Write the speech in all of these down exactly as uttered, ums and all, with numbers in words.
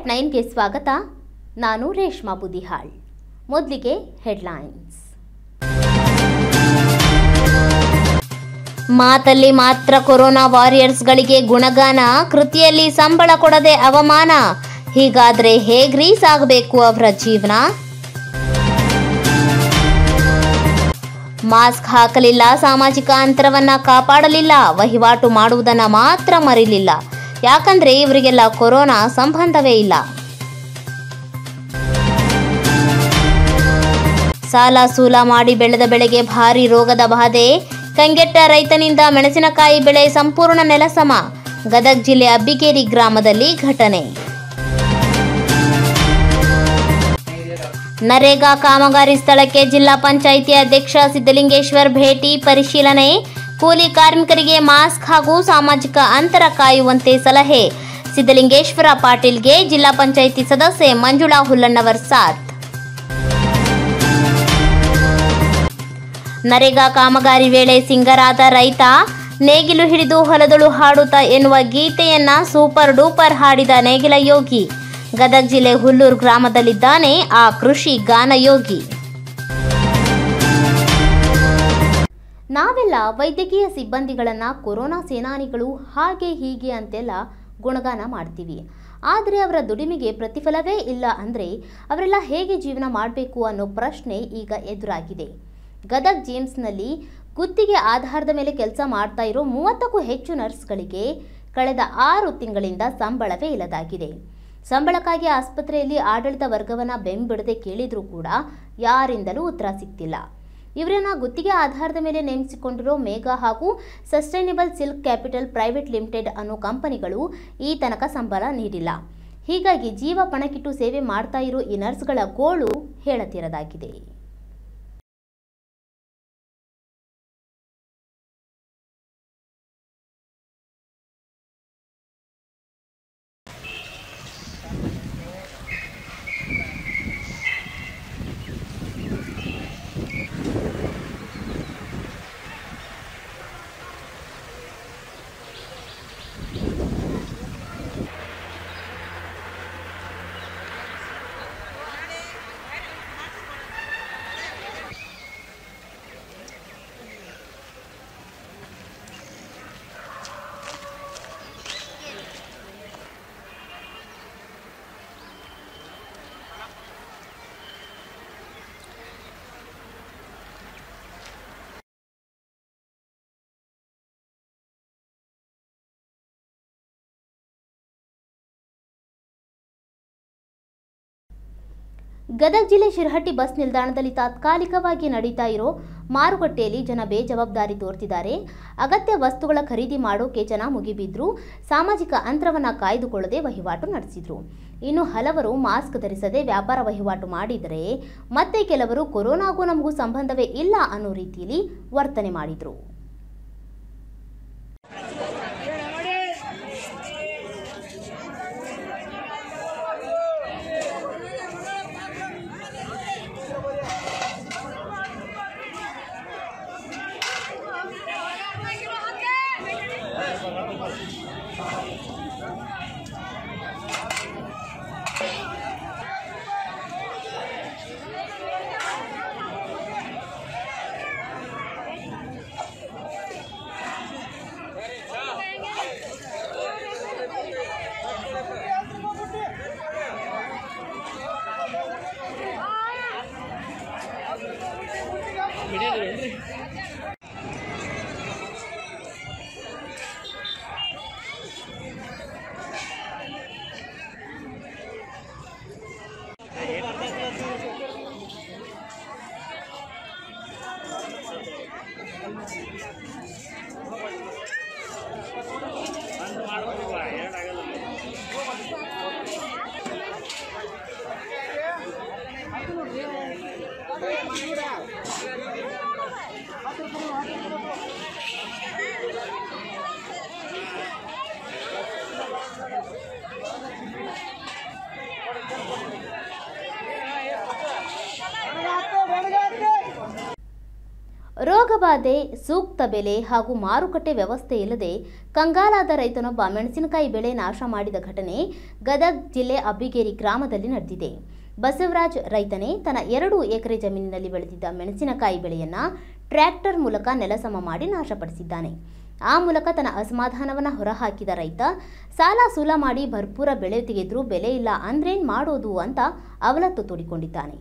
ನೈನ್ಗೆ ಸ್ವಾಗತ. ನಾನು ರೇಷ್ಮಾ ಬುದಿಹಾಳ್. ಮೊದಲಿಗೆ ಹೆಡ್ಲೈನ್ಸ್. ಮಾತಲ್ಲಿ ಮಾತ್ರ ಕೊರೋನಾ ವಾರಿಯರ್ಸ್ಗಳಿಗೆ ಗುಣಗಾನ, ಕೃತಿಯಲ್ಲಿ ಸಂಬಳ ಕೊಡದೆ ಅವಮಾನ. ಹೀಗಾದ್ರೆ ಹೇಗ್ರೀ ಸಾಗಬೇಕು ಅವರ ಜೀವನ? ಮಾಸ್ಕ್ ಹಾಕಲಿಲ್ಲ, ಸಾಮಾಜಿಕ ಅಂತರವನ್ನ ಕಾಪಾಡಲಿಲ್ಲ, ವಹಿವಾಟು ಮಾಡುವುದನ್ನ ಮಾತ್ರ ಮರಿಲಿಲ್ಲ. ಯಾಕಂದ್ರೆ ಇವರಿಗೆಲ್ಲ ಕೊರೋನಾ ಸಂಬಂಧವೇ ಇಲ್ಲ. ಸಾಲ ಸೂಲ ಮಾಡಿ ಬೆಳೆದ ಬೆಳೆಗೆ ಭಾರಿ ರೋಗದ ಬಾಧೆ, ಕಂಗೆಟ್ಟ ರೈತನಿಂದ ಮೆಣಸಿನಕಾಯಿ ಬೆಳೆ ಸಂಪೂರ್ಣ ನೆಲಸಮ. ಗದಗ ಜಿಲ್ಲೆ ಅಬ್ಬಿಗೇರಿ ಗ್ರಾಮದಲ್ಲಿ ಘಟನೆ. ನರೇಗಾ ಕಾಮಗಾರಿ ಸ್ಥಳಕ್ಕೆ ಜಿಲ್ಲಾ ಪಂಚಾಯಿತಿ ಅಧ್ಯಕ್ಷ ಸಿದ್ದಲಿಂಗೇಶ್ವರ್ ಭೇಟಿ ಪರಿಶೀಲನೆ. ಕೂಲಿ ಕಾರ್ಮಿಕರಿಗೆ ಮಾಸ್ಕ್ ಹಾಗೂ ಸಾಮಾಜಿಕ ಅಂತರ ಕಾಯುವಂತೆ ಸಲಹೆ. ಸಿದ್ದಲಿಂಗೇಶ್ವರ ಪಾಟೀಲ್ಗೆ ಜಿಲ್ಲಾ ಪಂಚಾಯಿತಿ ಸದಸ್ಯೆ ಮಂಜುಳಾ ಹುಲ್ಲಣ್ಣವರ್ ಸಾಥ್. ನರೇಗಾ ಕಾಮಗಾರಿ ವೇಳೆ ಸಿಂಗರಾದ ರೈತ, ನೇಗಿಲು ಹಿಡಿದು ಹೊಲದಳು ಹಾಡುತ್ತಾ ಎನ್ನುವ ಗೀತೆಯನ್ನ ಸೂಪರ್ ಡೂಪರ್ ಹಾಡಿದ ನೇಗಿಲ ಯೋಗಿ. ಗದಗ ಜಿಲ್ಲೆ ಹುಲ್ಲೂರು ಗ್ರಾಮದಲ್ಲಿದ್ದಾನೆ ಆ ಕೃಷಿ ಗಾನಯೋಗಿ. ನಾವೆಲ್ಲ ವೈದ್ಯಕೀಯ ಸಿಬ್ಬಂದಿಗಳನ್ನ ಕೊರೋನಾ ಸೇನಾನಿಗಳು ಹಾಗೆ ಹೀಗೆ ಅಂತೆಲ್ಲ ಗುಣಗಾನ ಮಾಡ್ತೀವಿ. ಆದರೆ ಅವರ ದುಡಿಮೆಗೆ ಪ್ರತಿಫಲವೇ ಇಲ್ಲ ಅಂದರೆ ಅವರೆಲ್ಲ ಹೇಗೆ ಜೀವನ ಮಾಡಬೇಕು ಅನ್ನೋ ಪ್ರಶ್ನೆ ಈಗ ಎದುರಾಗಿದೆ. ಗದಗ ಜಿಮ್ಸ್ನಲ್ಲಿ ಗುತ್ತಿಗೆ ಆಧಾರದ ಮೇಲೆ ಕೆಲಸ ಮಾಡ್ತಾ ಇರೋ ಮೂವತ್ತಕ್ಕೂ ಹೆಚ್ಚು ನರ್ಸ್ಗಳಿಗೆ ಕಳೆದ ಆರು ತಿಂಗಳಿಂದ ಸಂಬಳವೇ ಇಲ್ಲದಾಗಿದೆ. ಸಂಬಳಕ್ಕಾಗಿ ಆಸ್ಪತ್ರೆಯಲ್ಲಿ ಆಡಳಿತ ವರ್ಗವನ್ನ ಬೆಂಬಿಡದೆ ಕೇಳಿದ್ರೂ ಕೂಡ ಯಾರಿಂದಲೂ ಉತ್ತರ ಸಿಗ್ತಿಲ್ಲ. ಇವರನ್ನ ಗುತ್ತಿಗೆ ಆಧಾರದ ಮೇಲೆ ನೇಮಿಸಿಕೊಂಡಿರೋ ಮೇಘಾ ಹಾಗೂ sustainable silk capital private limited ಅನ್ನೋ ಕಂಪನಿಗಳು ಈ ತನಕ ಸಂಬಳ ನೀಡಿಲ್ಲ. ಹೀಗಾಗಿ ಜೀವ ಪಣಕ್ಕಿಟ್ಟು ಸೇವೆ ಮಾಡ್ತಾ ಇರೋ ಈ ನರ್ಸ್ಗಳ ಗೋಳು ಹೇಳತಿರದಾಗಿದೆ. ಗದಗ ಜಿಲ್ಲೆ ಶಿರಹಟ್ಟಿ ಬಸ್ ನಿಲ್ದಾಣದಲ್ಲಿ ತಾತ್ಕಾಲಿಕವಾಗಿ ನಡೀತಾ ಇರೋ ಮಾರುಕಟ್ಟೆಯಲ್ಲಿ ಜನ ಬೇಜವಾಬ್ದಾರಿ ತೋರ್ತಿದ್ದಾರೆ. ಅಗತ್ಯ ವಸ್ತುಗಳ ಖರೀದಿ ಮಾಡೋಕೆ ಜನ ಮುಗಿಬಿದ್ರು, ಸಾಮಾಜಿಕ ಅಂತರವನ್ನ ಕಾಯ್ದುಕೊಳ್ಳದೆ ವಹಿವಾಟು ನಡೆಸಿದ್ರು. ಇನ್ನು ಹಲವರು ಮಾಸ್ಕ್ ಧರಿಸದೆ ವ್ಯಾಪಾರ ವಹಿವಾಟು ಮಾಡಿದರೆ, ಮತ್ತೆ ಕೆಲವರು ಕೊರೋನಾಗೂ ನಮಗೂ ಸಂಬಂಧವೇ ಇಲ್ಲ ಅನ್ನೋ ರೀತಿಯಲ್ಲಿ ವರ್ತನೆ ಮಾಡಿದ್ರು. ರೋಗಬಾಧೆ, ಸೂಕ್ತ ಬೆಲೆ ಹಾಗೂ ಮಾರುಕಟ್ಟೆ ವ್ಯವಸ್ಥೆ ಇಲ್ಲದೆ ಕಂಗಾಲಾದ ರೈತನೊಬ್ಬ ಮೆಣಸಿನಕಾಯಿ ಬೆಳೆ ನಾಶ ಮಾಡಿದ ಘಟನೆ ಗದಗ ಜಿಲ್ಲೆ ಅಬ್ಬಿಗೇರಿ ಗ್ರಾಮದಲ್ಲಿ ನಡೆದಿದೆ. ಬಸವರಾಜ್ ರೈತನೇ ತನ್ನ ಎರಡು ಎಕರೆ ಜಮೀನಿನಲ್ಲಿ ಬೆಳೆದಿದ್ದ ಮೆಣಸಿನಕಾಯಿ ಬೆಳೆಯನ್ನ ಟ್ರ್ಯಾಕ್ಟರ್ ಮೂಲಕ ನೆಲಸಮ ಮಾಡಿ ನಾಶಪಡಿಸಿದ್ದಾನೆ. ಆ ಮೂಲಕ ತನ್ನ ಅಸಮಾಧಾನವನ್ನು ಹೊರಹಾಕಿದ ರೈತ ಸಾಲ ಸೂಲ ಮಾಡಿ ಭರ್ಪೂರ ಬೆಳೆ ತೆಗೆದ್ರೂ ಬೆಲೆ ಇಲ್ಲ ಅಂದ್ರೇನ್ ಮಾಡೋದು ಅಂತ ಅವಲತ್ತು ತೋಡಿಕೊಂಡಿದ್ದಾನೆ.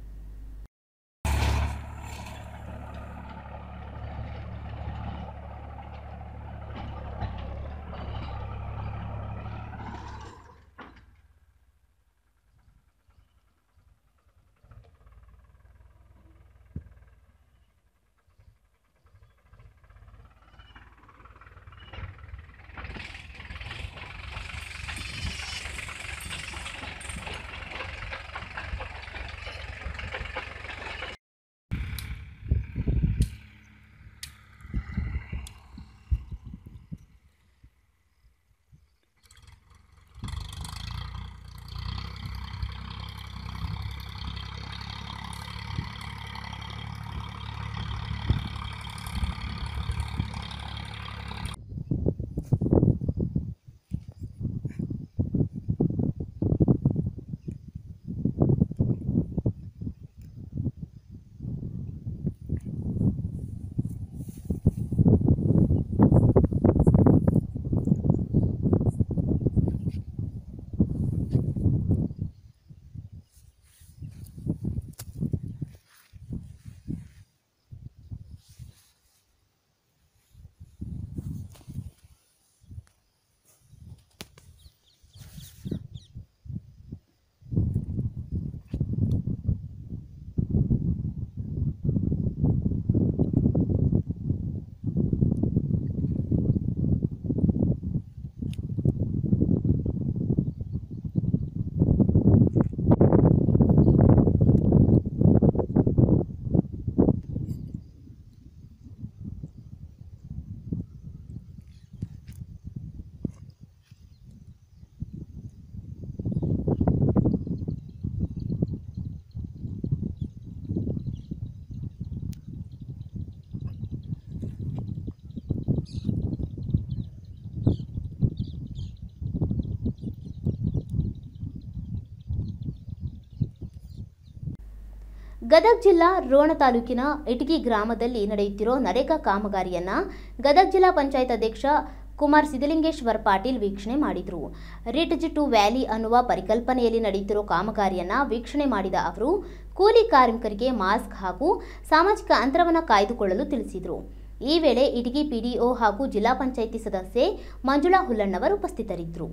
ಗದಗ ಜಿಲ್ಲಾ ರೋಣ ತಾಲೂಕಿನ ಇಟಗಿ ಗ್ರಾಮದಲ್ಲಿ ನಡೆಯುತ್ತಿರೋ ನರೇಗಾ ಕಾಮಗಾರಿಯನ್ನ ಗದಗ ಜಿಲ್ಲಾ ಪಂಚಾಯತ್ ಅಧ್ಯಕ್ಷ ಕುಮಾರ್ ಸಿದ್ದಲಿಂಗೇಶ್ವರ ಪಾಟೀಲ್ ವೀಕ್ಷಣೆ ಮಾಡಿದರು. ರಿಡ್ಜ್ ಟು ವ್ಯಾಲಿ ಅನ್ನುವ ಪರಿಕಲ್ಪನೆಯಲ್ಲಿ ನಡೆಯುತ್ತಿರೋ ಕಾಮಗಾರಿಯನ್ನ ವೀಕ್ಷಣೆ ಮಾಡಿದ ಅವರು ಕೂಲಿ ಕಾರ್ಮಿಕರಿಗೆ ಮಾಸ್ಕ್ ಹಾಗೂ ಸಾಮಾಜಿಕ ಅಂತರವನ್ನು ಕಾಯ್ದುಕೊಳ್ಳಲು ತಿಳಿಸಿದರು. ಈ ವೇಳೆ ಇಟಗಿ ಪಿಡಿಒ ಹಾಗೂ ಜಿಲ್ಲಾ ಪಂಚಾಯಿತಿ ಸದಸ್ಯೆ ಮಂಜುಳಾ ಹುಲ್ಲಣ್ಣವರು ಉಪಸ್ಥಿತರಿದ್ದರು.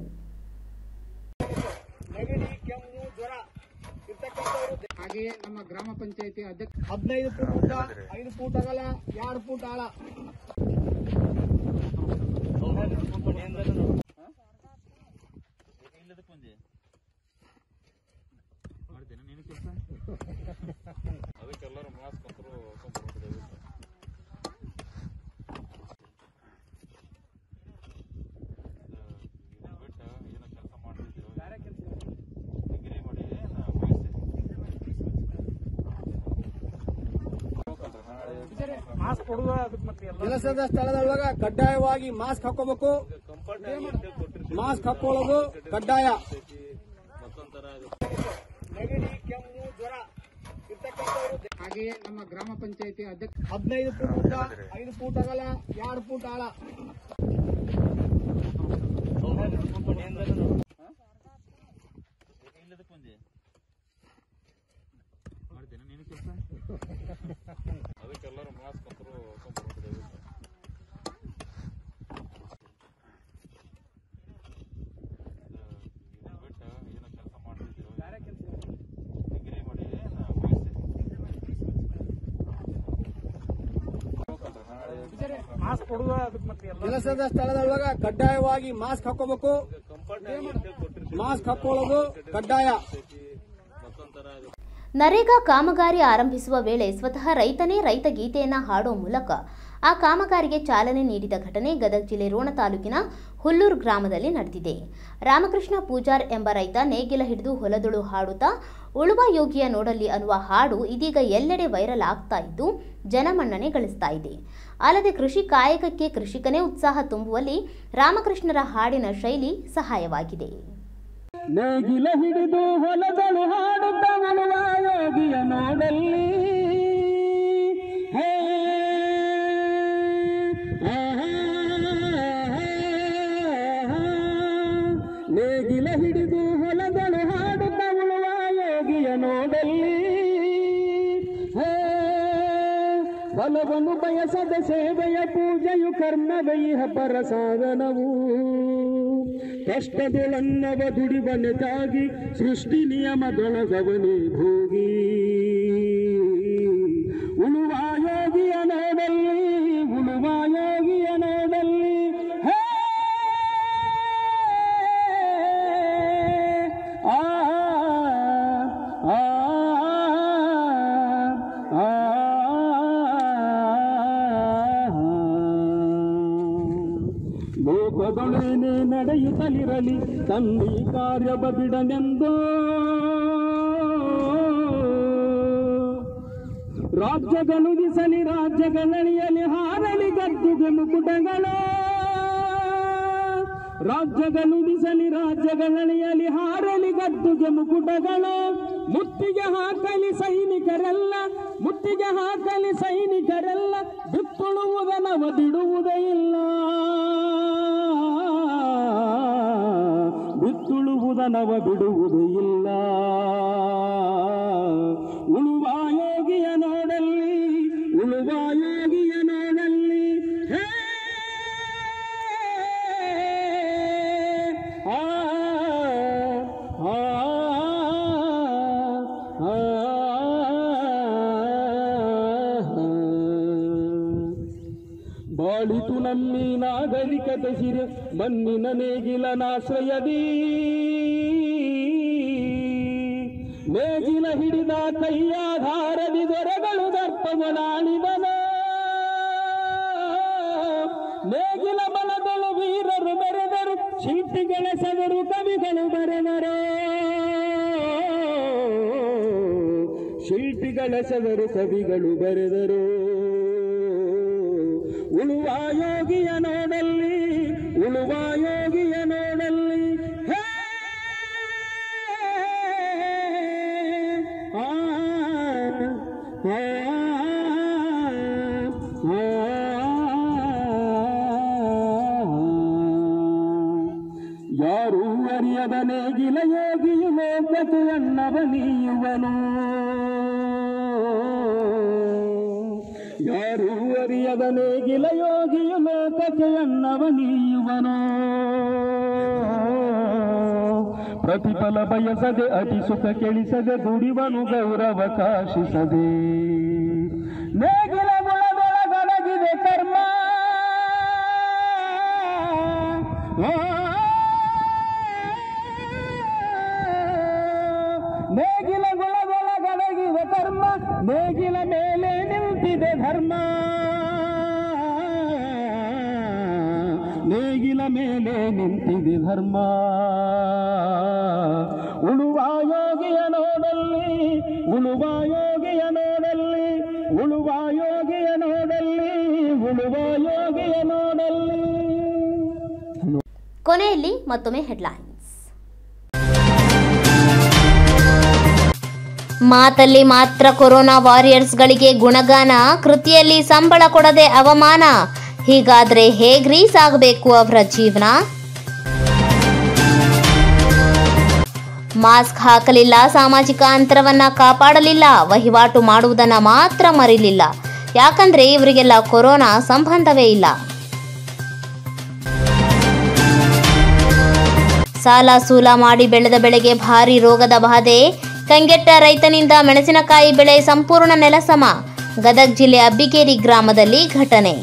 ಹಾಗೆ ನಮ್ಮ ಗ್ರಾಮ ಪಂಚಾಯತಿ ಅಧ್ಯಕ್ಷ ಹದಿನೈದು ಫೂಟ್ ಉದ್ದ, ಐದು ಫೂಟ್ ಅಗಲ, ಎರಡು ಫೂಟ್ ಆಳ. ಅದಕ್ಕೆಲ್ಲರೂ ಮಾಸ್ಕ್ ಅಂತರೂ ಕೆಲಸದ ಸ್ಥಳದೊಳಗ ಕಡ್ಡಾಯವಾಗಿ ಮಾಸ್ಕ್ ಹಾಕೋಬೇಕು. ಮಾಸ್ಕ್ ಹಾಕೊಳ್ಳೋದು ಕಡ್ಡಾಯ. ಕೆಮ್ಮು, ಜ್ವರ ಹಾಗೆ ನಮ್ಮ ಗ್ರಾಮ ಪಂಚಾಯತಿ ಅಧ್ಯಕ್ಷ ಹದಿನೈದು ಫೂಟ್ ಉದ್ದ, ಐದು ಫೂಟ್ ಅಗಲ, ಎರಡು ಫೂಟ್ ಆಳ. ಅದಕ್ಕೆಲ್ಲರೂ ಮಾಸ್ಕ್ ಅಂತರೂ ಕೆಲಸದ ಸ್ಥಳದೊಳಗ ಕಡ್ಡಾಯವಾಗಿ ಮಾಸ್ಕ್ ಹಾಕೋಬೇಕು. ಮಾಸ್ಕ್ ಹಾಕೊಳ್ಳೋದು ಕಡ್ಡಾಯ. ನರೇಗಾ ಕಾಮಗಾರಿ ಆರಂಭಿಸುವ ವೇಳೆ ಸ್ವತಃ ರೈತನೇ ರೈತ ಗೀತೆಯನ್ನ ಹಾಡೋ ಮೂಲಕ ಆ ಕಾಮಗಾರಿಗೆ ಚಾಲನೆ ನೀಡಿದ ಘಟನೆ ಗದಗ ಜಿಲ್ಲೆ ರೋಣ ತಾಲೂಕಿನ ಹುಲ್ಲೂರು ಗ್ರಾಮದಲ್ಲಿ ನಡೆದಿದೆ. ರಾಮಕೃಷ್ಣ ಪೂಜಾರ್ ಎಂಬ ರೈತ ನೇಗಿಲ ಹಿಡಿದು ಹೊಲದಳು ಹಾಡುತ್ತಾ ಉಳುವ ಯೋಗಿಯ ನೋಡಲ್ಲಿ ಅನ್ನುವ ಹಾಡು ಇದೀಗ ಎಲ್ಲೆಡೆ ವೈರಲ್ ಆಗ್ತಾ ಇದ್ದು ಜನಮನ್ನಣೆ ಗಳಿಸ್ತಾ ಇದೆ. ಅಲ್ಲದೆ ಕೃಷಿ ಕಾಯಕಕ್ಕೆ ಕೃಷಿಕನೇ ಉತ್ಸಾಹ ತುಂಬುವಲ್ಲಿ ರಾಮಕೃಷ್ಣರ ಹಾಡಿನ ಶೈಲಿ ಸಹಾಯವಾಗಿದೆ. ನೇಗಿಲ ಹಿಡಿದು ಹೊಲಗಳು ಹಾಡುತ್ತ ಉಳುವ ಯೋಗಿಯ ನೋಡಲ್ಲಿ ನೇಗಿಲ ಹಿಡಿದು ಹೊಲಗಳು ಹಾಡುತ್ತ ಉಳುವ ಯೋಗಿಯ ನೋಡಲ್ಲಿ ಫಲವನ್ನು ಬಯಸದ ಸೇವೆಯ ಪೂಜೆಯು ಕರ್ಮವೈಹ ಪರ ಸಾಧನವು ಕಷ್ಟದೊಳನ್ನವ ದುಡಿವನೆತಾಗಿ ಸೃಷ್ಟಿ ನಿಯಮದೊಳಗವನೇ ಭೋಗಿ ಉಳುವ ಯೋಗಿಯ ನೋಡಲ್ಲಿ ಉಳುವ ಯೋಗಿಯ ನೋಡಲ್ಲಿ ಆ ಆ ಲೋಕದೊಳೇನೆ ನಡೆಯುತ್ತಲಿರಲಿ ತನ್ನಿ ಕಾರ್ಯವ ಬಿಡನೆಂದೋ ರಾಜ್ಯಗಳು ದಿಸಲಿ ರಾಜ್ಯಗಳಳಿಯಲಿ ಹಾರಲಿ ಗದ್ದುಗೆ ಮುಕುಟಗಳು ರಾಜ್ಯಗಳು ದಿಸಲಿ ರಾಜ್ಯಗಳಳಿಯಲಿ ಹಾರಲಿ ಗದ್ದುಗೆ ಮುಕುಟಗಳು ಮುತ್ತಿಗೆ ಹಾಕಲಿ ಸೈನಿಕರೆಲ್ಲ ಮುತ್ತಿಗೆ ಹಾಕಲಿ ಸೈನಿಕರೆಲ್ಲ ಬಿತ್ತುಳುವುದನವ ಬಿಡುವುದೇ ಇಲ್ಲ ಬಿತ್ತುಳುವುದನವ ಬಿಡುವುದೇ ಇಲ್ಲ ಉಳುವ ಯೋಗಿಯ ನೋಡಲ್ಲಿ ಉಳುವ ಯೋಗಿಯ ನೋಡಲ್ಲಿ ಹೇ ಆ ಆ ಬಾಳಿತು ನಮ್ಮಿ ನಾಗರಿಕತೆ ಸಿರೆ ಮಣ್ಣಿನ ನೇಗಿಲನಾಶ್ರಯದಿ ನೇಗಿಲ ಹಿಡಿದ ಕೈಯಾಧಾರದಿ ದೊರೆಗಳು ದರ್ಪವನಾಳಿದನು ನೇಗಿಲ ಬಲದಳು ವೀರರು ಬೆರೆದರು ಶಿಲ್ಪಿಗಳೆಸದರು ಕವಿಗಳು ಬರೆದರು ಶಿಲ್ಪಿಗಳೆಸದರು ಕವಿಗಳು ಬರೆದರು ಉಳುವ ಯೋಗಿಯ ನೋಡಲ್ಲಿ ಉಳುವ ಯೋಗಿಯ ನೋಡಲ್ಲಿ ಹೇ ಆ ಯಾರೂ ಅರಿಯದ ನೇಗಿಲ ಯೋಗಿಯು ಲೋಕಕ್ಕೆ ಅನ್ನವ ನೀಯುವನು ಯಾರೂ ಅರಿಯದ ನೇಗಿಲ ಯೋಗಿಯು ಲೋಕಕ್ಕೆ ಅನ್ನವ ನೀಯುವನು ಪ್ರತಿಫಲ ಬಯಸದೆ ಅತಿ ಸುಖ ಕೆಳಿಸದೆ ದುಡಿವನು ಗೌರವ ಕಾಶಿಸದೆ ನೇಗಿಲ ಗುಣದೊಳಗಡಗಿದೆ ಕರ್ಮ ನೇಗಿಲ ಗುಣದೊಳಗಡಗಿದೆ ಕರ್ಮ ನೇಗಿಲ ಮೇಲೆ ನಿಂತಿದೆ ಧರ್ಮ ನೇಗಿಲ ಮೇಲೆ ನಿಂತಿದೆ ಧರ್ಮ ಉಳುವ ಯೋಗಿಯ ನೋಡಲ್ಲಿ ಉಳುವ ಯೋಗಿಯ ನೋಡಲ್ಲಿ ಉಳುವ ಯೋಗಿಯ ನೋಡಲ್ಲಿ ಉಳುವ ಯೋಗಿಯ ನೋಡಲ್ಲಿ. ಕೊನೆಯಲ್ಲಿ ಮತ್ತೊಮ್ಮೆ ಹೆಡ್ಲೈನ್ಸ್. ಮಾತಲ್ಲಿ ಮಾತ್ರ ಕೊರೋನಾ ವಾರಿಯರ್ಸ್ಗಳಿಗೆ ಗುಣಗಾನ, ಕೃತಿಯಲ್ಲಿ ಸಂಬಳ ಕೊಡದೆ ಅವಮಾನ. ಹೀಗಾದ್ರೆ ಹೇಗ್ರೀ ಸಾಗಬೇಕು ಅವರ ಜೀವನ? ಮಾಸ್ಕ್ ಹಾಕಲಿಲ್ಲ, ಸಾಮಾಜಿಕ ಅಂತರವನ್ನ ಕಾಪಾಡಲಿಲ್ಲ, ವಹಿವಾಟು ಮಾಡುವುದನ್ನ ಮಾತ್ರ ಮರಿಲಿಲ್ಲ. ಯಾಕಂದ್ರೆ ಇವರಿಗೆಲ್ಲ ಕೊರೋನಾ ಸಂಬಂಧವೇ ಇಲ್ಲ. ಸಾಲ ಸೂಲ ಮಾಡಿ ಬೆಳೆದ ಬೆಳೆಗೆ ಭಾರಿ ರೋಗದ ಬಾಧೆ, ಕಂಗೆಟ್ಟ ರೈತನಿಂದ ಮೆಣಸಿನಕಾಯಿ ಬೆಳೆ ಸಂಪೂರ್ಣ ನೆಲಸಮ. ಗದಗ ಜಿಲ್ಲೆ ಅಬ್ಬಿಗೇರಿ ಗ್ರಾಮದಲ್ಲಿ ಘಟನೆ.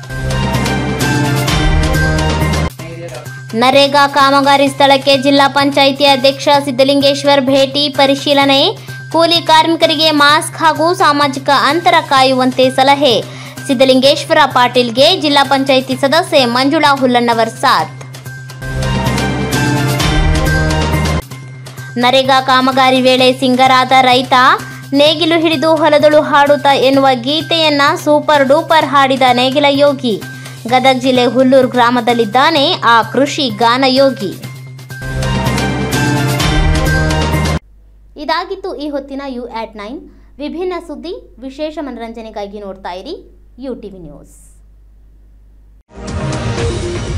ನರೇಗಾ ಕಾಮಗಾರಿ ಸ್ಥಳಕ್ಕೆ ಜಿಲ್ಲಾ ಪಂಚಾಯಿತಿ ಅಧ್ಯಕ್ಷ ಸಿದ್ದಲಿಂಗೇಶ್ವರ್ ಭೇಟಿ ಪರಿಶೀಲನೆ. ಕೂಲಿ ಕಾರ್ಮಿಕರಿಗೆ ಮಾಸ್ಕ್ ಹಾಗೂ ಸಾಮಾಜಿಕ ಅಂತರ ಕಾಯುವಂತೆ ಸಲಹೆ. ಸಿದ್ದಲಿಂಗೇಶ್ವರ ಪಾಟೀಲ್ಗೆ ಜಿಲ್ಲಾ ಪಂಚಾಯಿತಿ ಸದಸ್ಯೆ ಮಂಜುಳಾ ಹುಲ್ಲಣ್ಣವರ್ ಸಾಥ್. ನರೇಗಾ ಕಾಮಗಾರಿ ವೇಳೆ ಸಿಂಗರಾದ ರೈತ ನೇಗಿಲು ಹಿಡಿದು ಹೊಲದಳು ಹಾಡುತ್ತಾ ಎನ್ನುವ ಗೀತೆಯನ್ನ ಸೂಪರ್ ಡೂಪರ್ ಹಾಡಿದ ನೇಗಿಲ ಯೋಗಿ. ಗದಗ ಜಿಲ್ಲೆ ಹುಲ್ಲೂರು ಗ್ರಾಮದಲ್ಲಿದ್ದಾನೆ ಆ ಕೃಷಿ ಗಾನ ಯೋಗಿ. ಇದಾಗಿತ್ತು ಈ ಹೊತ್ತಿನ ಯು ಆಟ್ ನೈನ್ ವಿಭಿನ್ನ ಸುದ್ದಿ. ವಿಶೇಷ ಮನರಂಜನೆಗಾಗಿ ನೋಡ್ತಾ ಇರಿ ಯು ಟಿವಿ ನ್ಯೂಸ್.